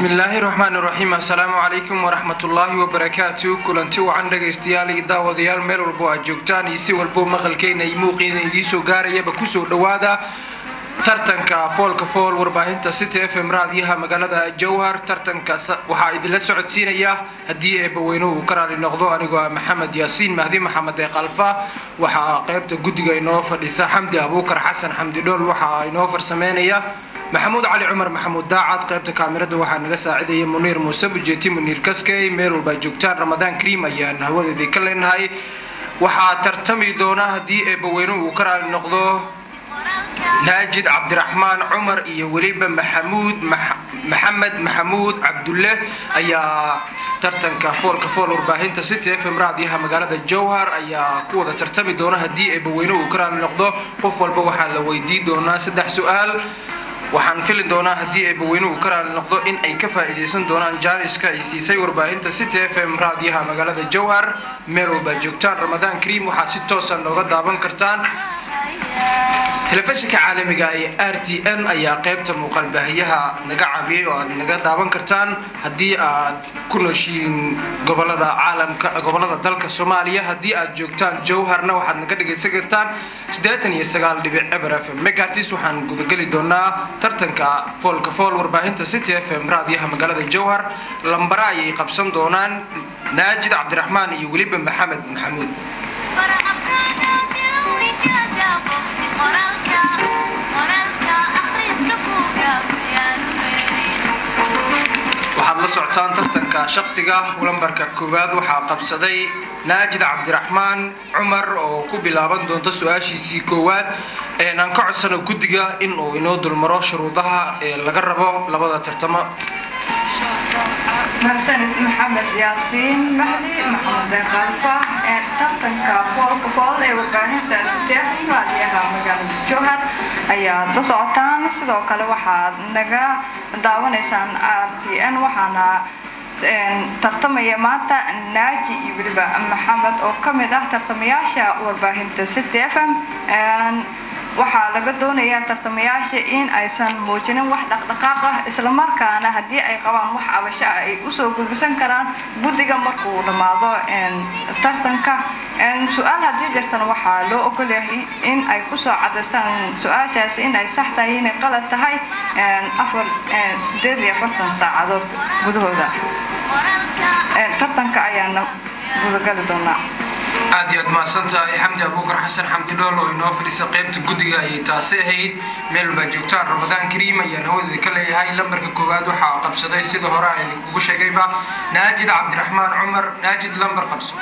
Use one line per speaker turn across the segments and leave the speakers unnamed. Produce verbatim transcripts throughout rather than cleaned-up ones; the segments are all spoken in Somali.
بسم الله الرحمن الرحيم. السلام عليكم ورحمة الله وبركاته. كلنتي وعن دغيستيالي داوديال ميل walbo aad joogtaan isi walbo maqalkeena ay muuqeena idii soo gaaraya ba ku soo dhawaada tartanka foolka fool warbaahinta City F M raadiyaha magaalada Jowhar. tartanka waxa idin la socodsiinaya hadii ay baweyno uu karaali noqdo anigoo Maxamed Yaasiin Mahdi Maxamed ee Qalfa. waxa qaybta gudiga inoo fadhisa Xamdi Abuukar Xasan Xamdi Dhool. waxa inoo farsameynaya محمود علي عمر محمود داعد. قيبت كاميرا وحنا نجسا عدي منير موسى بجيتي منير كسكي ميل والباجوكتان رمضان كريم أيان هو ذي كلن هاي وحا ترتمي دونا هدي بوينو وكرا النقضو ناجد عبد الرحمن عمر إيه وليبا محمود مح محمد محمود عبد الله أيا ترتن كفول كفول ورباهين تسيتي في مراديها مقالة الجوهر أيا قوة ترتمي دونا هدي بوينو وكرا النقضو قفل بوحا لويدي دونا سدح سؤال waxaan filin doonaa hadii ay baweynuhu karaal noqdo in ay ka faa'iideysan doonaan jaaliska ay siisay warbaahinta City F M raadiyaha magaalada Jowhar meel walba joogtaan. Ramadan Kareem waxaa si toos ah looga daawan kartaan telefishinka caalamiga ee R T N ayaa qaybta muuqaal baahiyaha naga caabiyay oo aad naga daawan kartaan hadii aad ku nooshiin gobolada caalamka gobolada dalka Soomaaliya. hadii aad joogtaan Jowharna waxaad naga dhageysan kartaan siddeetan iyo sagaal dhibic eber F M megahertz. waxaan guda gali doonaa tartanka foolka fool warbaahinta City F M raadiyaha magaalada Jowhar. lambara ay qabsan doonaan Naajid Cabdiraxmaan iyo waliba Maxamed Maxamuud. waxaad la socotaan tartanka shakhsiga lambarka koowaad waxaa qabsaday Naajid Cabdiraxmaan Cumar oo ku bilaaban doonta su'aashiisii koowaad ee aan ka codsano gudiga in uu inoo dulmaro shuruudaha ee laga rabo labada tartamo.
محسن محمد ياسين مهدي محمد قلفة tartanka foolka fool ee warbaahinta City F M raadiyaha magaalada Jowhar ayaa la socotaan. sidoo kale waxaad naga daawanaysaan R T N waxaana tartamaya maanta Naaji iyo waliba Maxamed oo kamid ah tartamayaasha warbaahinta City F M. waxaa laga doonayaa tartamayaasha in aysan muujinin wax dhaqdhaqaaq ah isla markaana hadii ay qabaan wax cabasho ah ay u soo gudbisan karaan gudiga markuu dhamaado tartanka. su'aal hadii jirtan waxaa loo ogol yahay in ay ku soo cadeystaan su'aashaas in ay sax tahay in ay qalad tahay afar sideed iyo afartan saacadood gudahooda. tartanka ayaana guda gali doonaa.
aad iyo aad maasantahay Xamdi Abuukar Xasan Xamdi Dhool oo inoo fadhisa qaybta gudiga ay taasi ahayd meel walba joogtaan. Ramadan Kareem ayaan hawada ka leeyahay. lambarka koowaad waxaa qabsaday sida hore ay ugu sheegayba Naajid Cabdiraxmaan Cumar. Naajid lambar qabso.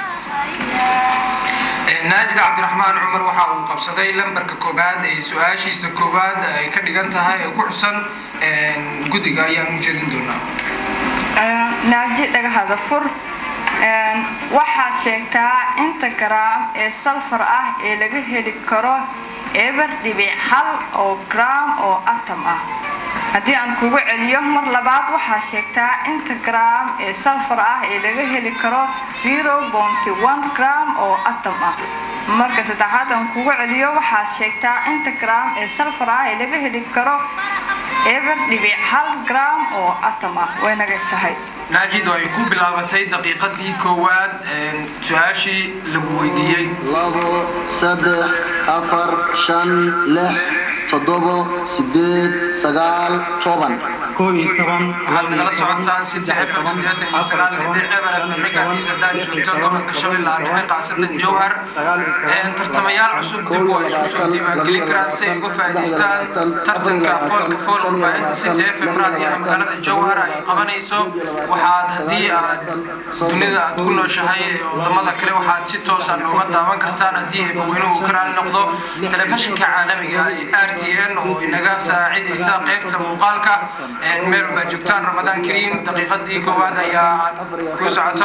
Naajid Cabdiraxmaan Cumar waxa uu qabsaday lambarka koowaad ee su'aashiisa koowaad ay ka dhigan tahay ee ku xusan gudiga ayaan u jeedin doonaa.
Naajid dhagahada fur. waxaad sheegtaa inta gram ee sulfur ah ee laga heli karo eber dhibic hal oo gram oo atom ah. hadii aan kugu celiyo mar labaad waxaad sheegtaa inta gram ee sulfur ah ee laga heli karo zero point one gram oo atom ah. marka saddexaad aan kugu celiyo waxaad sheegtaa inta gram ee sulfur ah ee laga heli karo eber dhibic hal gram oo atom ah. way naga tahay
ناجد ويكون بلابتي دقيقة دي كواد سؤاشي لبويديي
لابو صدق أفر شن لح تضبو سديد سقال طبعا
كوي طبعا
هذا نغلا سعودتان ستة حفر سديات الإسلال لبيع أبلا في المكاتي سدان جوتر قبل كشب الله نحيق عسد الجوهر ترتميال عصود دبوا يسوسوا ديما كليكران سيقو فايدستان ترتن كفول كفول وباهند ستة حفر مرادية مقالة الجوهر قبانيسو waxaad hadii aad dunida aad ku nooshahay wadamada kale waxaad si toos ah uga daawan kartaan hadii ay baweynuhu karaal noqdo telefishinka caalamiga ee R T N oo inaga saacidaysa qaybta muuqaalka meel walba joogtaan. Ramadan Kareem daqiiqadii koowaad ayaa ku socoto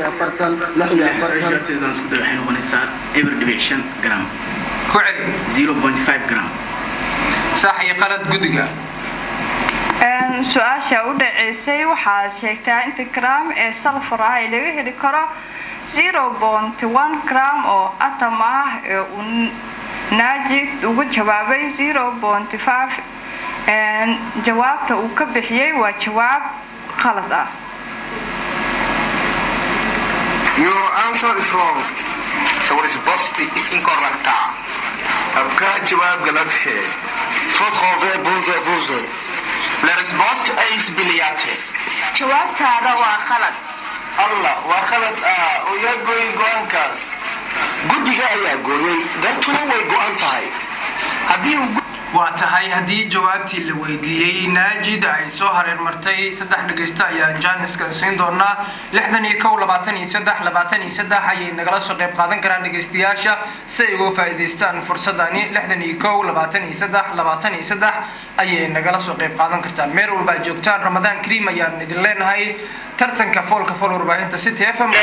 gram
ku celi
zero point five gram
sax iyo qalad gudiga.
su'aasha u dhaceysay waxaad sheegtaa inta gram ee sulfur ah ee laga heli karo zero point one gram oo atom ah ee uu Naajid ugu jawaabay zero point five jawaabta uu ka bixiyay waa jawaab qalad ah.
Your answer is wrong. So resposta is incorrecta. आपका जवाब गलत है. Faut trouver bonne réponse. La resposta est billiard.
jawaabtaada waa qalad.
Allah waa khalad ah oo yaa gooy go'aankaas. Guddiga ayaa gooyay dartuna way go'an tahay. Haddii uu
waa tahay haddii jawaabtii la weydiiyey naajid ay soo hareer martay saddex dhageysta ayaan jaaniskan siin doonaa lixdan iyo kow labaatan iyo saddex labaatan iyo saddex ayay nagala soo qayb qaadan karaan dhageystayaasha si ay uga faa'iidaystaan fursadani lixdan iyo kow labaatan iyo saddex labaatan iyo saddex ayay nagala soo qayb qaadan kartaan meel walba aad joogtaan ramadaan kariim ayaan idin leenahay tartanka foolka fool warbaahinta City F M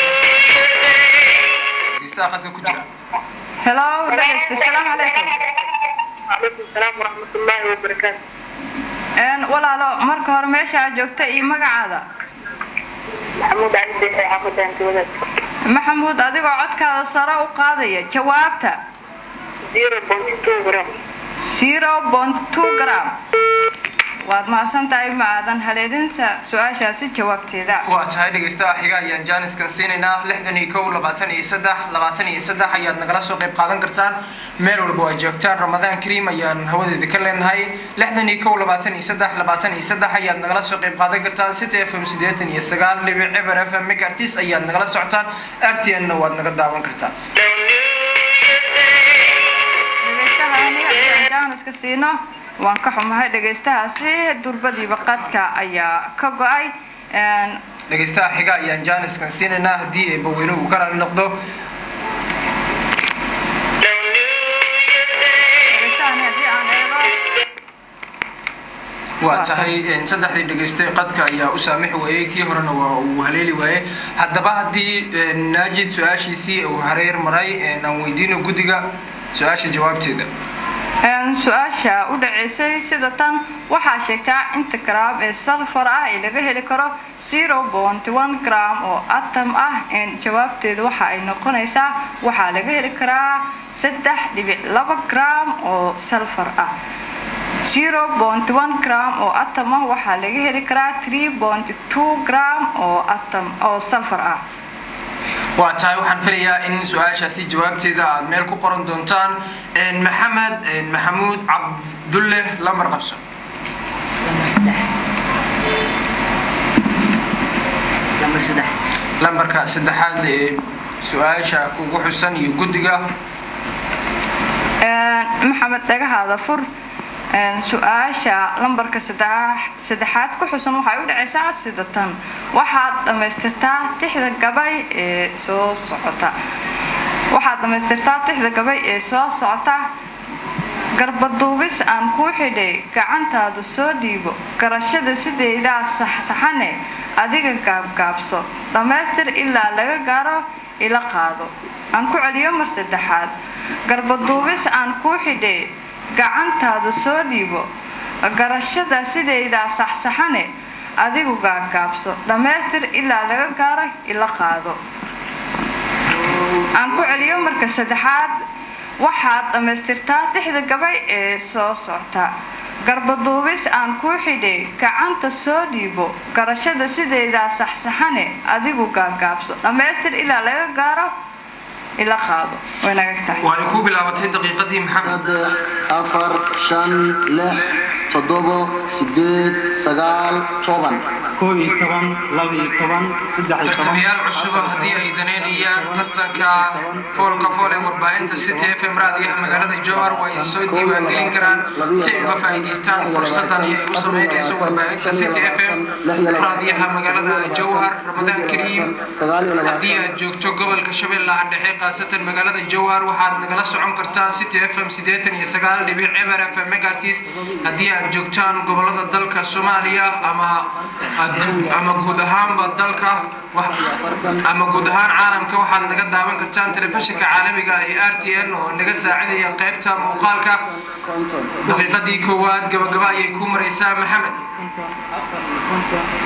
dhageystaha khadka ku jira.
Hello dhageysta assalaamu calaykum.
عليكم السلام ورحمة الله وبركاته.
een walaalo marka hore meesha aad joogta iyo magacaada.
محمود علي بيحي حافظة أنت ولد.
maxamuud adigoo codkaada sare u qaadaya jawaabta
zero point two gram.
zero point two gram waad mahadsantahay ma aadan haleelinsa su-aashaasi jawaabteeda.
waa tahay dhageystaha xiga ayaan jaaniskan siinaynaa lixdan iyo kow labaatan iyo saddex labaatan iyo saddex ayaad nagala soo qayb qaadan kartaan meel walba waa joogtaan ramadaan kariim ayaan hawadeeda ka leenahay lixdan iyo kow labaatan iyo saddex labaatan iyo saddex ayaad nagala soo qayb qaadan kartaan City F M siddeetan iyo sagaal dhibic eber F M megahertz ayaad nagala socotaan R T N waad naga daawan kartaan.
dhageystaha aniga jaaniska siino waan ka xumahay dhageystahaasi durbadiiba qadka ayaa ka go'ay. een
dhageystaha xiga ayaan jaaniskan siinaynaa haddii ay baweynuhu ka raali noqdo.
dhageystahan haddii aan eego
waa tahay saddexdii dhageystay qadka ayaa u saamix waayay kii horena waa uu haleeli waayay haddaba haddii naajid su-aashiisii uu hareer maray aan weydiino guddiga su-aasha jawaabteeda.
een su-aasha u dhaceysay sida tan waxaa sheegtaa inta gram ee sulfur ah ee laga heli karo zero point one gram oo atom ah een jawaabteedu waxa ay noqonaysaa waxaa laga heli karaa saddex dhibic laba gram oo sulfur ah. zero point one gram oo atom ah waxaa laga heli karaa three point two gram oo atom oo sulfur ah.
waa tahay waxaan filayaa in su-aashaasi jawaabteeda aad meel ku qoran doontaan maxamed maxamuud cabdulle lambar qabso.
lambar saddex
lambarka saddexaad ee su-aasha kugu xusan iyo guddiga.
maxamed dhagahaada fur. su-aasha lambarka saddexaad ku xusan waxay u dhacaysaa sida tan waxaad dhamaystirtaa tixda gabay ee soo socota waxaad dhamaystirtaa tixda gabay ee soo socota garbaduubis aan ku xidhay gacantaadu soo dhiibo garashada sideedaa saxsaxane adiga gaabgaabso dhamaystir ilaa laga gaaro ila qaado. aan ku celiyo mar saddexaad garbaduubis aan ku xidhay gacantaada soo dhiibo garashada sideedaa saxsaxane adigu gaabgaabso dhamaystir ilaa laga gaaro ila qaado. aan ku celiyo marka saddexaad waxaad dhamaystirtaa tixda gabay ee soo socota garbaduubis aan ku xidhay gacanta soo dhiibo garashada sideedaa saxsaxane adigu gaabgaabso dhamaystir ilaa laga gaaro ila qaado. way naga tahay
waa ay ku bilaabatay daqiiqadii maxamed.
afar shan lix toddobo sideed sagaal toban
kow iyo toban laba iyo toban saddex iyo toban
tartamayaal cusub haddii ay daneynayaan tartanka foolka fool ee warbaahinta City F M raadiyaha magaalada Jowhar way soo diiwaangelin karaan si ay uga faa'iidaystaan fursadan ay u sameynayso warbaahinta City F M raadiyaha magaalada Jowhar ramadaan kariim. haddii aad joogto gobolka shabeellaha dhexe qaasatan magaalada Jowhar waxaad nagala socon kartaan City F M siddeetan iyo sagaal dhibic eber F M megahertz. haddii aad joogtaan gobolada dalka Soomaaliya ama ama guud ahaanba dalka ama guud ahaan caalamka waxaad naga daawan kartaan telefishinka caalamiga ee R T N oo naga saacidaya qaybta muuqaalka. daqiiqadii koowaad gabagaba ayay ku maraysaa maxamed.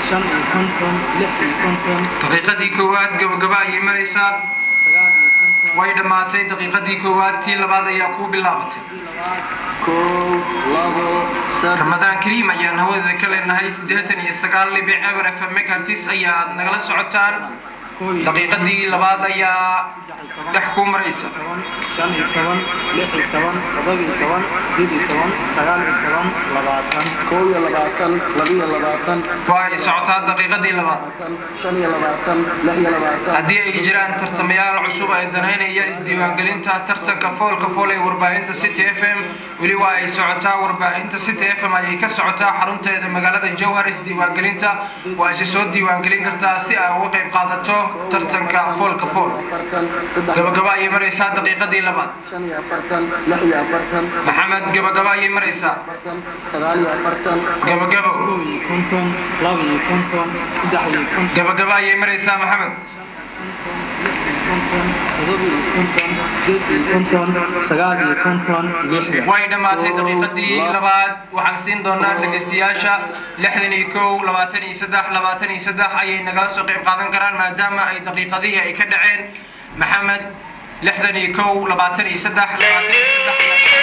daqiiqadii koowaad gabagaba ayay maraysaa way dhamaatay daqiiqadii koowaad tii labaad ayaa ku bilaabatay
kow labo saddex
ramadaan kariim ayaan hawada ka leenahay siddeetan iyo sagaal dhibic eber f m megahertz ayaad nagala socotaan daqiiqadii labaad ayaa dhex ku maraysa
shan iyo toban lix iyo toban toddoba iyo toban siddeed iyo toban sagaal iyo toban labaatan
kow iyo labaatan laba iyo labaatan
way socotaa daqiiqadii labaad
shan iyo labaatan lix iyo labaatan
haddii ay jiraan tartamayaal cusub ee danaynaya isdiiwaangelinta tartanka foolka fool ee warbaahinta city f m weli waa ay socotaa warbaahinta city f m ayay ka socotaa xarunteeda magaalada jowhar isdiiwaangelinta waa ay soo diiwaangelin kartaa si ay uga qayb qaadato tartanka foolka fool gabagaba ayay maraysaa daqiiqadii labaad
shan iyo afartan lix iyo afartan
maxamed gabagaba ayay maraysaa
sagaal iyo afartan
gabagabo
kow iyo konton laba iyo konton saddex iyo konton
gabagaba ayay maraysaa maxamed
konton toddoba iyo konton siddeed iyo konton sagaal iyo konton lixdan
way dhamaatay daqiiqadii labaad waxaan siin doonaa dhageystayaasha lixdan iyo kow labaatan iyo saddex labaatan iyo saddex ayay nagala soo qayb qaadan karaan maadaama ay daqiiqadihii ay ka dhaceen maxamed lixdan iyo kow labaatan iyo saddex labaatan iyo saddex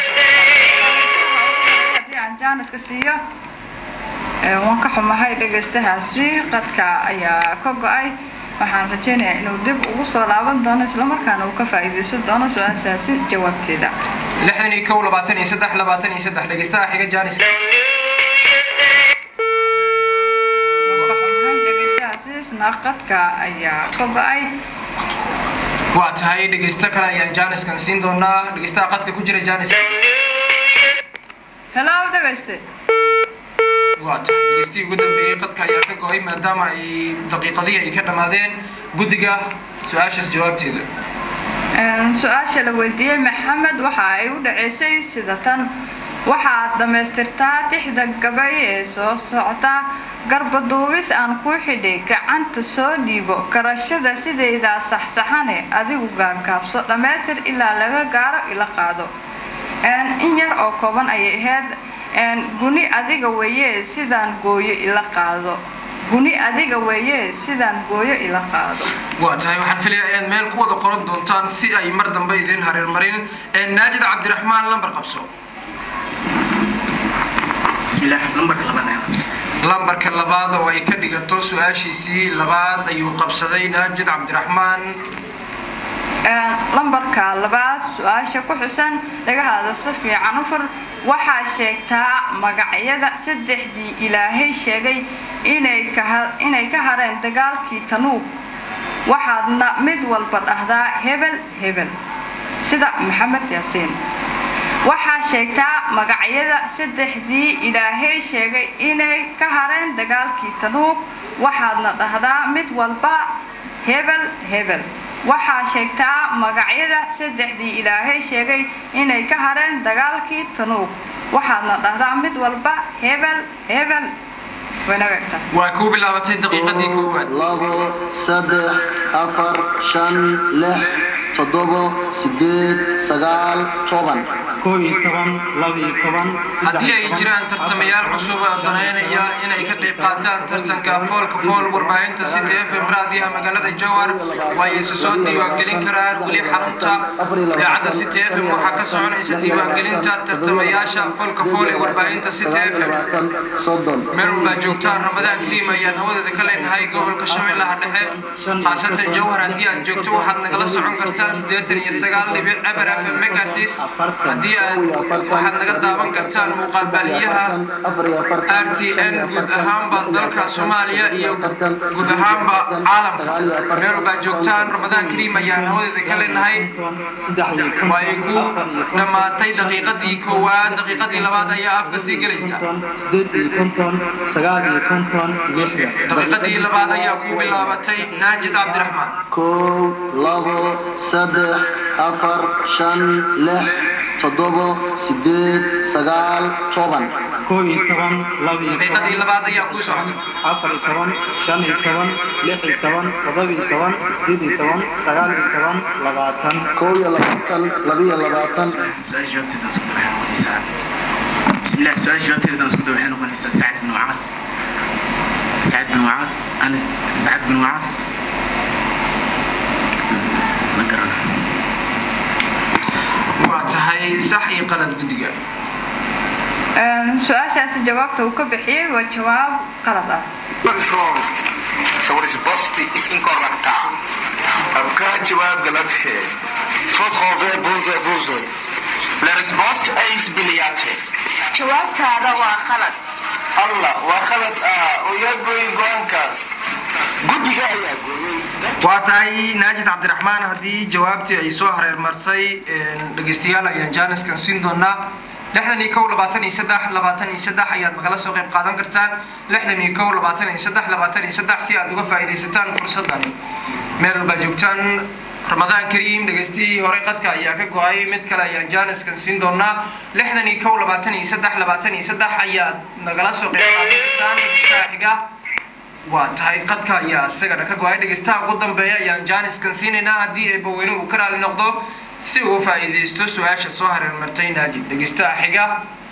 haddii aan jaaniska siiyo waan ka xumahay dhegaystahaasi qadka ayaa ka go-ay waxaan rajaynayaa inuu dib ugu soo laaban doono islamarkaana uu ka faa'iidaysan doono su-aashaasi jawaabteeda
lixdan iyo kow labaatan iyo saddex labaatan iyo saddex dhegeystaha xiga jaaniska
waan ka xumahay dhegaystahaasi isna qadka ayaa ka go-ay
waa tahay dhegeysto kale ayaan jaaniskan siin doonaa dhegeystaha qadka ku jira jaaniska
hello dhegayste
waa tahay dhegeystii ugu dambeeyey qadka ayaa ka go-ay maadaama ay daqiiqadii ay ka dhammaadeen guddiga su-aashaas jawaabteeda
su-aasha la weydiiyey maxamed waxa ay u dhaceysay sida tan waxaad dhammaystirtaa tixda gabay ee soo socota garbaduubis aan ku xidhay gacanta soo dhiibo karashada sidaydaa saxsaxane adigu gaagaabso dhammaystir ilaa laga gaaro ila qaado in yar oo kooban ayay ahayd guni adiga weeye sidaan gooyo ila qaado guni adiga weeye sidaan gooyo ila qaado
waa tahay waxaan filayaa inaad meel ku wada qoran doontaan si ay mar dambe idiin hareermarin naajid cabdiraxmaan lambar qabso
bismillaah lambarka labaad
lambarka labaad oo ay ka dhigato su-aashiisii labaad ayuu qabsaday naajid cabdiraxmaan
lambarka labaad su-aasha ku xusan dhagahaada si fiican u fur waxaa sheegtaa magacyada saddexdii ilaahay sheegay inay ka hareen dagaalkii tanuug waxaadna mid walba dhahdaa hebel hebel sida maxamed yaasiin waxaa sheegtaa magacyada saddexdii ilaahay sheegay inay ka hareen dagaalkii tanuug waxaadna dhahdaa mid walba hebel hebel waxaa sheegtaa magacyada saddexdii ilaahay sheegay inay ka hareen dagaalkii tanuug waxaadna dhahdaa mid walba hebel hebel
waa kuu bilaabatay daqiiqadii koowaad
labo saddex afar shan lix toddobo sideed sagaal toban
kow iyo toban laba iyo toban
haddii ay jiraan tartamayaal cusub oo danaynaya inay ka qayb qaataan tartanka foolka fool warbaahinta city f m raadiyaha magaalada jowhar way isu soo diiwaangelin karaan weli xarunta idaacadda city f m waxaa ka soconaysa diiwaangelinta tartamayaasha foolka fool ee warbaahinta city f m meel walbaa joogtaan ramadaan kariim ayaan hawadeeda ka leenahay gobolka shabeellaha dhexe khaasatan jowhar haddii aad joogto waxaad nagala socon kartaan siddeetan iyo sagaal dhibic eber f m megahertz haddii aad waxaad naga daawan kartaan muuqaal baahiyaha r t n guud ahaanba dalka soomaaliya iyo guud ahaanba caalamka meel walbaa joogtaan ramadaan kariim ayaan hawadeeda ka leenahay waa ay ku dhammaatay daqiiqadii koowaad daqiiqadii labaad ayaa afka sii gelaysa daqiiqadii labaad ayaa ku bilaabatay naajid cabdiraxmaan
kow labo saddex afar shan lix toddobo sideed sagaal toban
kow iyo toban laba iyo
daqiiqadii labaad ayaa kuu socota
afar iyo toban shan iyo toban lix iyo toban toddoba iyo toban sideed iyo toban sagaal iyo toban labaatan
kow iyo labaatan laba iyo labaatan
bismillaah su-aasha jawaabteeda isku dhow waxay noqonaysaa sacad bin wacaas sacad bin wacaas ana sacad bin wacaas ma garana
yahay sax iyo qalad guddiga
su-aashaasi jawaabta uu ka bixiyey waa jawaab qalad ah.
So what is positive is incorrect. आपका जवाब गलत है. Faut trouver bonze bonze. La réponse est biliat है.
jawaabtaada waa qalad.
Allah waa qalad ah oo yaa gooyay go'aankaas. Guddiga ayaa gooyay.
waa tahay naajid cabdiraxmaan haddii jawaabtii ay soo hareer marsay dhageystayaal ayaan jaaniskan siin doonaa lixdan iyo kow labaatan iyo saddex labaatan iyo saddex ayaad nagala soo qayb qaadan kartaan lixdan iyo kow labaatan iyo saddex labaatan iyo saddex si aad uga faa'iidaysataan fursadani meel walba joogtaan ramadaan kariim dhageystii hore qadka ayaa ka go-ay mid kale ayaan jaaniskan siin doonaa lixdan iyo kow labaatan iyo saddex labaatan iyo saddex ayaad nagala soo qayb qaadan kartaan dhageystaha xiga waa tahay qadka ayaa isagana ka go-ay dhageystaha ugu dambeeya ayaan jaaniskan siinaynaa haddii ay baweyne uu ka raali noqdo si uu faa'iideysto su-aasha soo hareer martay naajid dhageystaha xiga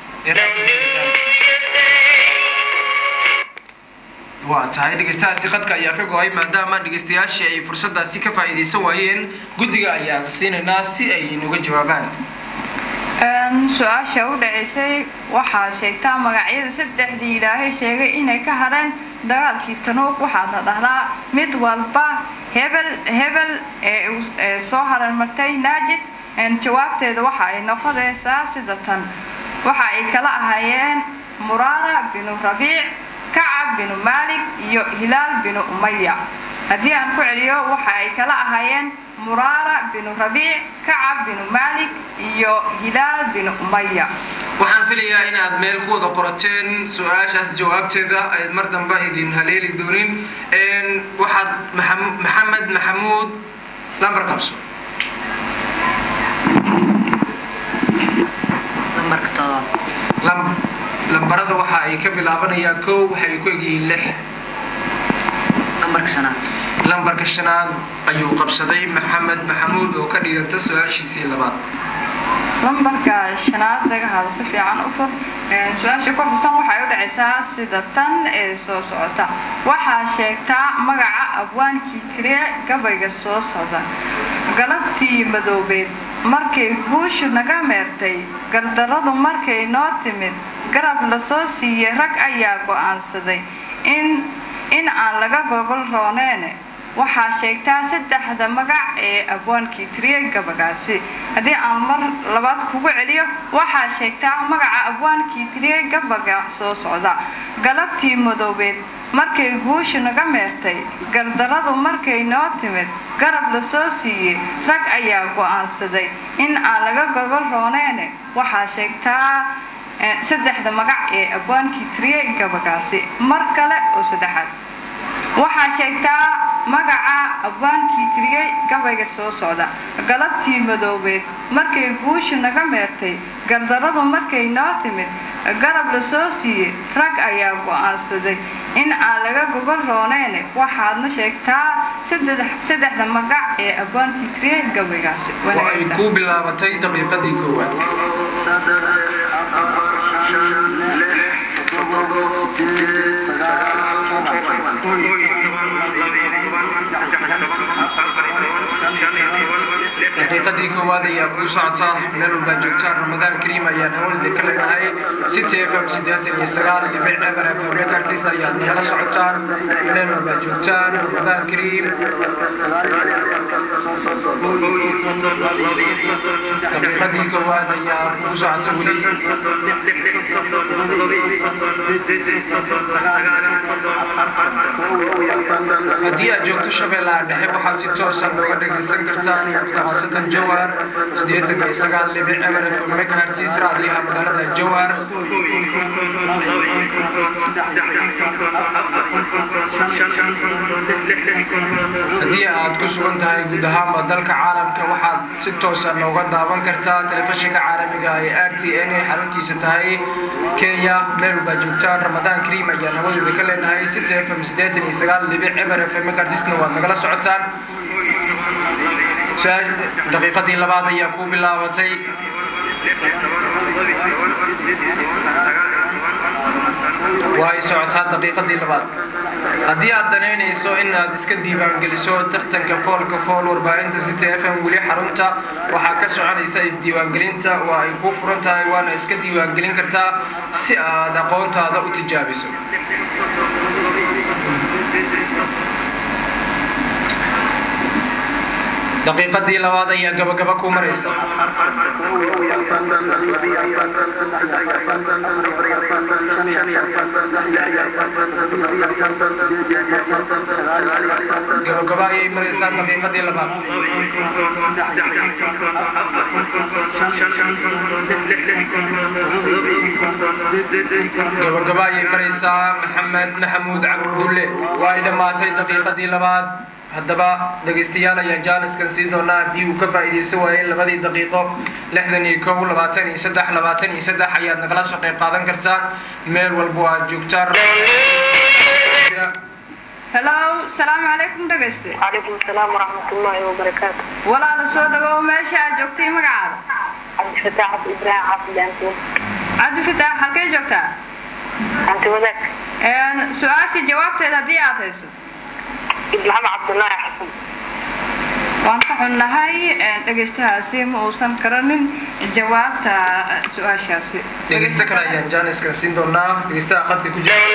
waa tahay dhageystahaasi qadka ayaa ka go-ay maadaama dhageystayaashii ay fursadaasi ka faa'iideysan waayeen guddiga ayaan siinaynaa si ay inuga jawaabaan
su-aasha u dhaceysay waxaa sheegtaa magacyada saddexdii ilaahay sheegay inay ka hareen dagaalkii tanuuq waxaadna dhahdaa mid walba hebel hebel ee soo hareer martay naajid jawaabteeda waxa ay noqonaysaa sida tan waxa ay kala ahaayeen muraara binu rabiic kacab binu maalik iyo hilaal binu umaya haddii aan ku celiyo waxa ay kala ahaayeen muraara binu rabiic kacab binu maalik iyo hilaal binu umaya
waxaan filayaa inaad meel ku wada qorateen su-aashaas jawaabteeda ayd mar dambe idin haleeli doonin waxaad maxamed maxamuud lambar qabso lambarada waxa ay ka bilaabanayaan kow waxay ku egyihiin lix lambarka shanaad ayuu qabsaday maxamed maxamuud oo ka dhiganta su-aashiisii labaad
lambarka shanaad laga hado si fiican u fur su-aasha ku xusan waxay u dhacaysaa sida tan ee soo socota waxaa sheegtaa magaca abwaankii kariye gabayga soo socda galabtii madoobeed markay guushu naga meertay gardaradu markay noo timid garab la soo siiyey rag ayaa go'aansaday in in aan laga gogol rooneene waxaa sheegtaa saddexda magac ee abwaankii kariye gabagaasi haddii aan mar labaad kugu celiyo waxaa sheegtaa magaca abwaankii kariye gabaga soo socda galabtii madoobeed markay guushu naga meertay gardaradu markay noo timid garab la soo siiyey rag ayaa go'aansaday in aan laga gogol rooneene waxaa sheegtaa saddexda magac ee abwaankii kariye gabagaasi mar kale oo saddexaad waxaa sheegtaa magaca abwaankii kariye gabayga soo socda galabtii madoobeed markay guushu naga meertay gardaradu markay noo timid garab la soo siiyey rag ayaa go'aansaday in aan laga gogol rooneene waxaadna sheegtaa saddexda magac ee abwaankii kariye gabaygaasi
waxay ku bilaabatay daqiiqadii koowaad daqiiqadii koowaad ayaa kugu socota meel walbaa joogtaan ramadaan kariim ayaan hawlida ka lenahay city f m siddeetan iyo sagaal dhibic eber f m kartis ayaad nagala socotaan meel walbaa joogtaan ramadaan kariim daqiiqadii koowaad ayaa kugu socota weli haddii aad joogto shabeellaha dhexe waxaad si toosan looga dhagaysan kartaan khaasatan jowhar siddeetan iyo sagaal dhibic eber f m megahertz raadiyaha magaalada jowhar haddii aad ku sugan tahay guud ahaanba dalka caalamka waxaad si toosan looga daawan kartaa telefishinka caalamiga ee r t n ay xaruntiisa tahay kenya meel walbaa joogtaan ramadaan kariim ayaan hawadooda ka leenahay city f m siddeetan iyo sagaal dhibic eber f m megahertzna waad nagala socotaan daqiiqadii labaad ayaa ku bilaabatay way socotaa daqiiqadii labaad haddii aad danaynayso inaad iska diiwaan geliso tartanka foolka fool warbaahinta City F M weli xarunta waxaa ka soconaysa isdiiwaangelinta waa ay ku furan tahay waana iska diiwaangelin kartaa si aad aqoontaada u tijaabiso daqiiqadii labaad ayaa gabagaba ku maraysa gabagaba ayay maraysaa daqiiqadii labaad gabagaba ayay maraysaa maxamed maxamuud cabdulle waa ay dhammaatay daqiiqadii labaad haddaba dhageystayaal ayaan jaaniskan sii doonaa haddii uu ka faa'iidaysan waayay labadii daqiiqo lixdan iyo kow labaatan iyo saddex labaatan iyo saddex ayaad nagala soo qayb qaadan kartaan meel walba aad joogtaan
hello salaamu calaykum dhageyste
calaykum salaam waraxmatullaahi wabarakaatu
walaala soo dhawow meesha aad joogtay magacaada
cabdifataax ibraahim xaafidaan
cabdifataax halkay joogtaa
anti wadaag
su-aashii jawaabteeda haddii aad hayso
محمد عبد الله حسن
waan ka xunnahay dhageystahaasi ma uusan karanin jawaabta su'aashaasi
dhageysta kale ayaan jaaniskan siin doonaa dhageystaha khadka ku jira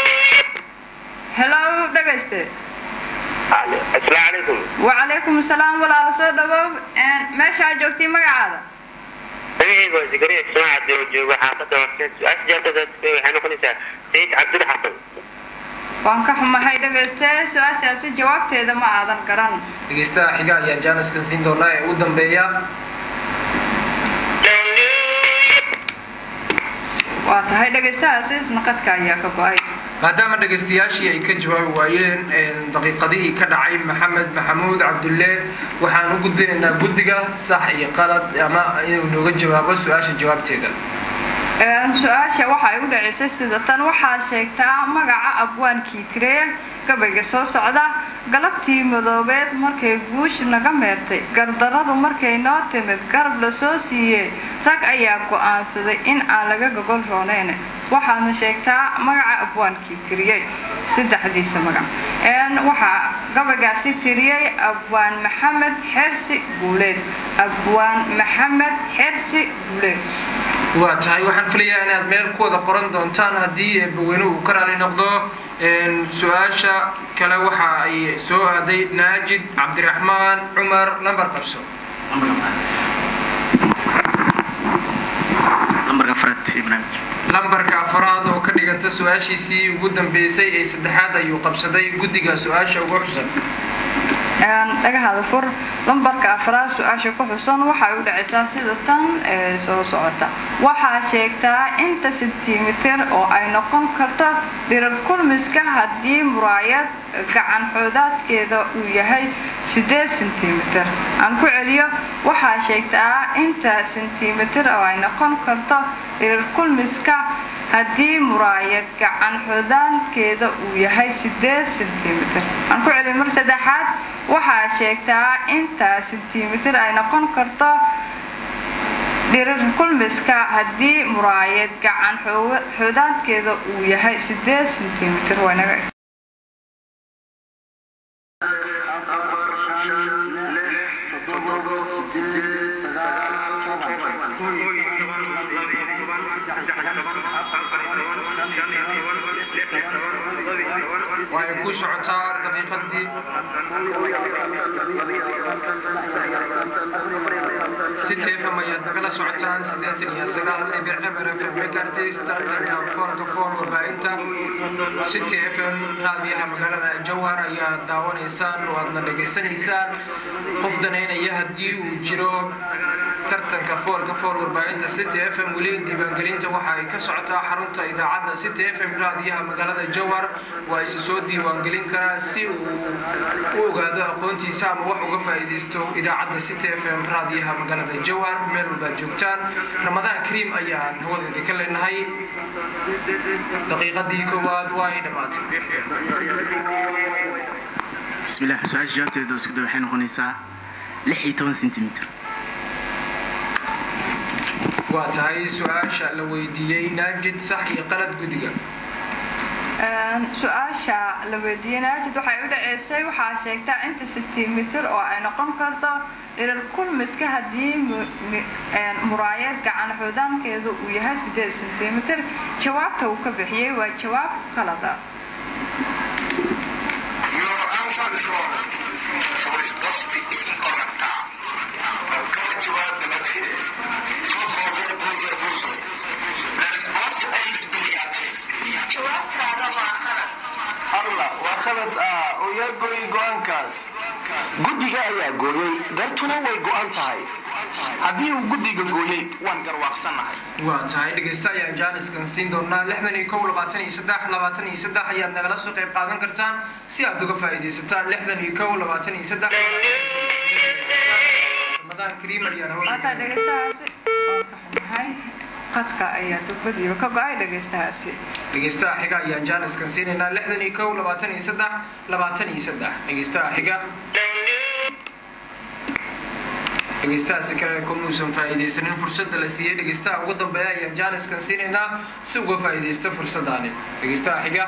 hello dhageyste
assalaamu calaykum
wa calaykum salaam walaal soo dhawow meesha aad joogtay magacaada
magacaygu waa Zikriya Ismaaciil oo jooga xaafadda Horseed su'aasha jawaabteeda waxay noqonaysaa Sayid Cabdi Xasan
waan ka xumahay dhageyste su'aashaasi jawaabteeda ma aadan garan
dhageystaha xiga ayaan jaaniskan siin doonaa ee u dambeeya
waa tahay dhageystahaasi naqadka ayaa ka go'ay
maadaama dhageystayaashii ay ka jawaabi waayeen daqiiqadihii ka dhacay maxamed maxamuud cabdulle waxaan u gudbinaynaa guddiga sax iyo qalad ama inuu nooga jawaabo su'aasha jawaabteeda
su-aasha waxa ay u dhacisay sida tan waxaa sheegtaa magaca abwaankii tiree gabayga soo socda galabtii madoobeed markay guush naga meertay gardaradu markay noo timid garab la soo siiyey rag ayaa go'aansaday in aan laga gogol rooneyn waxaana sheegtaa magaca abwaankii tiriyey saddexdiisa magac waxaa gabaygaasi tiriyey abwaan maxamed xersi guuleed abwaan maxamed xersi guuleed
waa tahay waxaan filayaa inaad meel ku wada qoran doontaan haddii eebbaweynuhu uu ka raali noqdo su-aasha kale waxa ay soo aaday naajid cabdiraxmaan cumar lambar qabso lambarka afraad oo ka dhiganta su-aashiisii ugu dambeysay ee saddexaad ayuu qabsaday guddiga su-aasha ugu xusan
dhagahada fur lambarka afraad su-aasha ku xusan waxay u dhacaysaa sida tan ee soo socota waxaa sheegtaa inta sentimitir oo ay noqon karto dhirar kulmiska haddii muraayad gacan xoodaadkeeda uu yahay sideed sentimitir aan ku celiyo waxaa sheegtaa inta sentimitir oo ay noqon karto dhirar kulmiska haddii muraayad gacan xoodaadkeeda uu yahay sideed sentimitir aan ku celiyo mar saddexaad waxaa sheegtaa inta sentimitir ay noqon karto dhirar kulmiska haddii muraayad gacan xoodaadkeeda uu yahay sideed sentimitir waynaga
way ku socotaa daqiiqadii City F M ayaad nagala socotaan siddeetan iyo sagaal dhibic eber F M megahertz tartanka foolka fool warbaahinta City F M raadiyaha magaalada Jowhar ayaad daawanaysaan oo aadna dhageysanaysaan qof danaynaya haddii uu jiro tartanka foolka fool warbaahinta City F M weli diiwaangelinta waxa ay ka socotaa xarunta idaacadda City F M raadiyaha magaalada Jowhar waa is soo diiwaangelin karaa si uu u ogaado aqoontiisa ama wax uga faa'iideysto idaacadda City F M raadiyaha magaalada Jowhar meel walba joogtaan Ramadaan Kariim ayaan hawadeeda ka leenahay daqiiqadii koowaad waa ay dhamaatay
bismillaah su'aasha jawaabteeda isku day waxay noqonaysaa lix iyo toban sentimitir
waa tahay su'aasha la weydiiyey naajid sax iyo qalad gudiga
su-aasha la weydiiyey naajid waxay u dhaceysay waxaa sheegtaa inta sentimitir oo ay noqon karto dhirar kulmiska haddii muraayad gacan xudaankeedu uu yahay sideed sentimitir. jawaabta uu ka bixiyey waa jawaab qalad ah.
الله وخلت آه ويقوي قوانكاس قدقا يا قوي قرتنا ويقوانتهاي هذه قدقا قوي وان قرواق سنهاي
وانتهاي dhegeysta ayaan jaaniskan siin doonaa lixdan iyo kow labaatan iyo saddex labaatan iyo saddex ayaad nagala soo qayb qaadan kartaan si aad uga faa'iidaysataan lixdan iyo kow labaatan iyo saddex Ramadan Kareem ayaan
hawada dhegeystaasi qadka ayaa dubadiiba ka go'ay dhegeystaasi
dhegeystaha xiga ayaan jaaniskan siinaynaa lixdan iyo kow labaatan iyo saddex labaatan iyo saddex dhegeystaha xiga dhegeystahaasi kale kumuusan faa'iidaysanin fursadda la siiyey dhegeystaha ugu dambeeya ayaan jaaniskan siinaynaa si uga faa'iidaysta fursadaani dhegeystaha xiga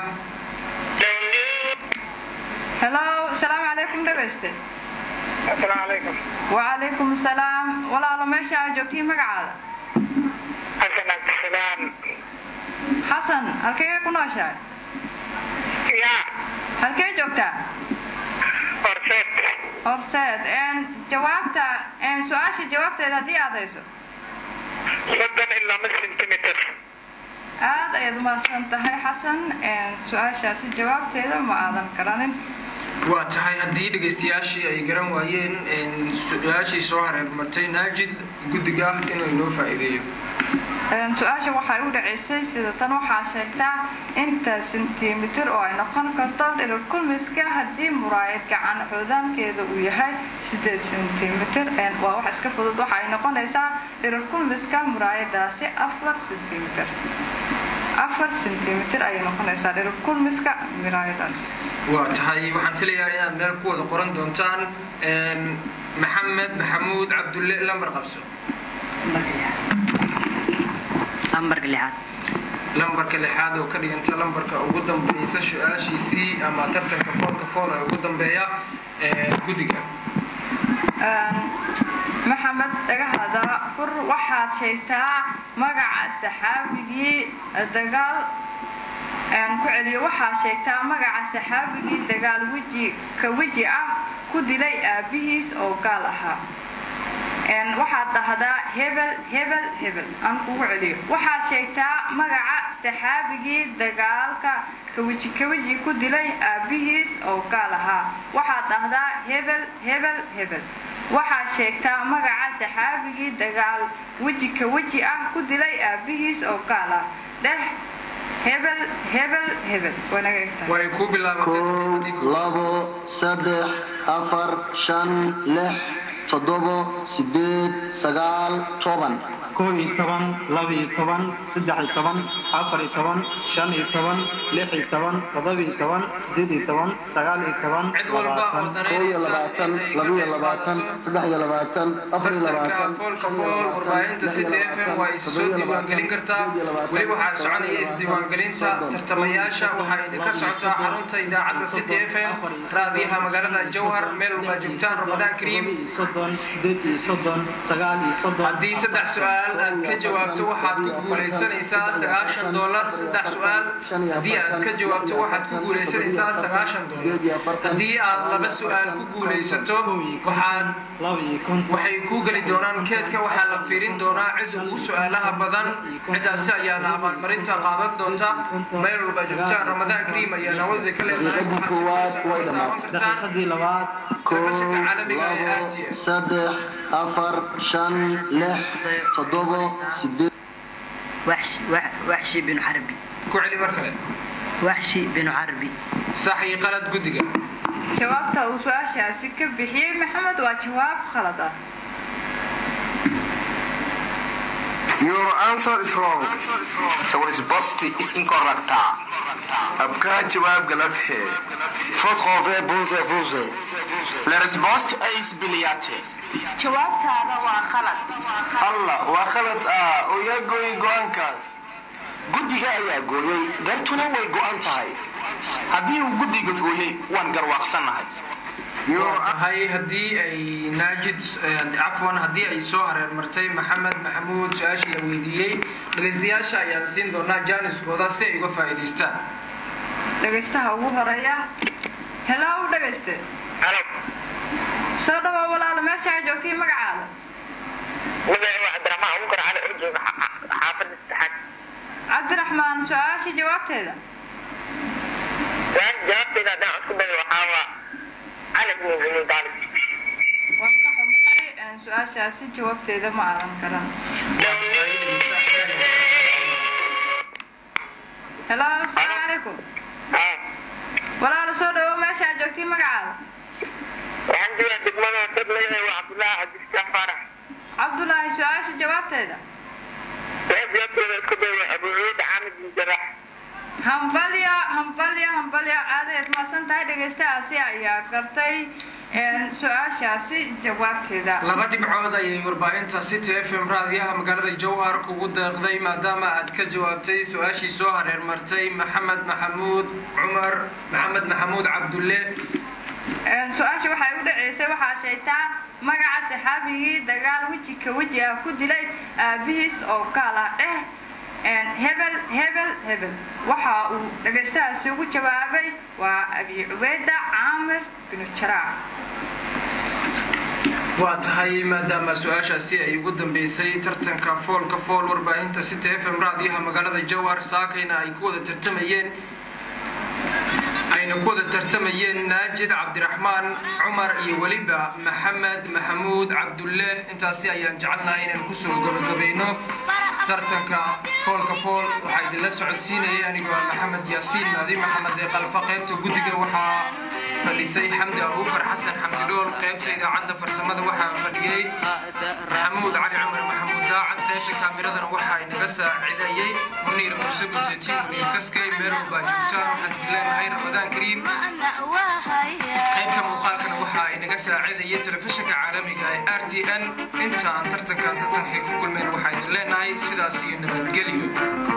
hello assalaamu calaykum dhegeyste
assalaamu calaykum
wacalaykum assalaam walaalo meesha aad joogtiin magacaada
حسن عبد السلام
حسن halkee ku nooshahay
يا
halkee joogtaa
horseed
horseed een jawaabta een su'aasha jawaabteeda hadii aad hayso
soddon ilaa mid sentimitir
aad ayaad umahadsan tahay xasan een su'aashaasi jawaabteeda ma aadan garanin
waa tahay haddii dhegeystayaashii ay garan waayeen su-aashii soo hareermartay naajid guddiga inuu inoo faa'iideeyo
su-aasha waxay u dhaceysay sida tan waxaa sheegtaa inta sentimitir oo ay noqon karto dhirar kulmiska haddii muraayad gacan xudaankeeda uu yahay sideed sentimitir waa wax iska fudud waxay noqonaysaa dhirar kulmiska muraayadaasi afar sentimitir afar sentimitir ayay noqonaysaa dhirar kulmiska muraayadaasi
waa tahay waxaan filayaa inaad meel ku wada qoran doontaan maxamed maxamuud cabdulle lambar qabso
lambarka lixaad
lambarka lixaad oo ka dhiganta lambarka ugu dambaysa su-aashiisii ama tartanka foolka fool ee ugu dambeeya guddiga
maxamed dhagahada fur waxaad sheegtaa magaca saxaabigii dagaal ku celiyo waxaad sheegtaa magaca saxaabigii dagaal weji ka weji ah ku dilay aabihiis oo gaal ahaa waxaad dhahdaa hebel hebel hebel aan kugu celiyo waxaad sheegtaa magaca saxaabigii dagaalka kaweji kaweji ku dilay aabihiis oo gaal ahaa waxaad dhahdaa hebel hebel hebel waxaad sheegtaa magaca saxaabigii dagaal weji kaweji ah ku dilay aabihiis oo gaal ah dheh hebel hebel hebel wanaga egtahay
way ku bilaabatay
labo saddex afar shan lix toddobo sideed sagaal toban
kow iyo toban laba iyo toban saddex iyo toban afar iyo toban shan iyo toban lix iyo toban toddoba iyo toban sideed iyo toban sagaal iyo toban
labaatan kow iyo labaatan laba iyo labaatan saddex iyo labaatan afar iyo labaatan
foolka fool warbaahinta city f m waa isu soo diiwaangelin kartaa weli waxaa soconaya isdiiwaangelinta tartamayaasha waxaa idinka socotaa xarunta idaacadda city f m raadiyaha magaalada jowhar meel walbaa joogtaan ramadaan kariim haddii saddex su-aal aad ka jawaabto waxaad ku guulaysanaysaa sagaashan doolar saddex su-aal haddii aad ka jawaabto waxaad ku guulaysanaysaa sagaashan doolar haddii aad laba su-aal ku guulaysato waxaad waxay kuu geli doonaan keedka waxaa la fiirin doonaa cid ugu su-aalaha badan ciddaasi ayaana abaalmarinta qaadan doonta meel walba joogtaan ramadaan kariim ayaa nawadida ka leedahay telefishinka caalamiga ee r t s
saddex afar shan lix toddobo sideed
waxshi binu xarbi
ku celi mar kale
waxshi binu xarbi
sax iyo qalad guddiga
jawaabta uu su-aashaasi ka bixiyey maxamed waa jawaab qalad ah
Your answer is wrong. So response is incorrect. आपका जवाब गलत है. Faute revers bonze bonze. La réponse is biliate.
jawaabtaada waa khalad
Allah waa khalad ah oo yaa gooyay go'aankaas. guddiga ayaa gooyey gartuna way go'an tahay haddii uu guddiga gooyey waan garwaaqsannahay
tahay haddii ay naajid cafwan haddii ay soo hareer martay maxamed maxamuud su-aashii la weydiiyey dhegaystayaasha ayaan siin doonaa jaaniskooda si ay uga faa'iidaystaan
dhegaystaha ugu horeeya hello dhegayste soo dhawow walaalo meesha ay joogtay magacaada
cabdiraxmaan abukar cali oo jooga xaafadda saxad
cabdiraxmaan su-aashii jawaabteeda
jawaabteeda haddaan isku dayo waxaa waa علي بن أبي طالب.
وصحوا معي سؤال سياسي جوابت إذا ما أعلم كلام. هلا السلام عليكم. ولا رسول الله ما شاء جوتي مقعد.
عندي عندك ما تبلغ وعبد الله عبد الجبار.
عبد الله سؤال جوابت إذا.
جوابت إذا كده أبو عيد عامد بن جراح.
hambalya hambalya hambalya aad ma santahay dhageystayaasha ayaa gartay een su'aashaasi jawaabteeda
laba dhibcood ayay warbaahinta City F M raadiyaha magaalada Jowhar kugu deeqday maadaama aad ka jawaabtay su'aashii soo hareer martay Maxamed Maxamuud Umar Maxamed Maxamuud Cabdulle
een su'aasha waxay u dhaceysay waxa sheegtaa magaca saxaabigii dagaal waji ka waji ah ku dilay aabihiis oo kala eh hebel hebel hebel waxa uu dhageystayaasha ugu jawaabay waa Abi Ubayda Aamir bin Jaraax
waa tahay maadaama su'aashaasi ay ugu dambeysay tartanka foolka fool warbaahinta City F M raadiyaha magaalada Jowhar saakayna ay ku wada tartamayeen ayna ku wada tartamayeen Naajid Cabdiraxmaan Umar iyo waliba Maxamed Maxamuud Cabdulle intaasi ayaan jecelnahay inaan ku soo gabagabayno tartanka foolka fool waxa idin la socodsiinayay anigoo Maxamed Yaasiin Naadi Maxamed ee qalfa qaybta guddiga waxa fadhisay Xamdi Abuukar Xasan Xamdi Dhool qaybta idaacadda farsamada waxa fadhiyay Maxamuud Cali Umar Maxamuud Daacad qaybta kaamirada waxa inaga saacidayay Muniir Muuse Bujeeti Muniir Kaskay meel walba joogtaan waxaan leenahay Ramadaan Kariim qaybta muuqaalkana waxa inaga saacidayay telefishinka caalamiga ee R T N inta aan tartankan tartanka ku kulmeen waxa idin leenahay sidaas iyo nabadgelyo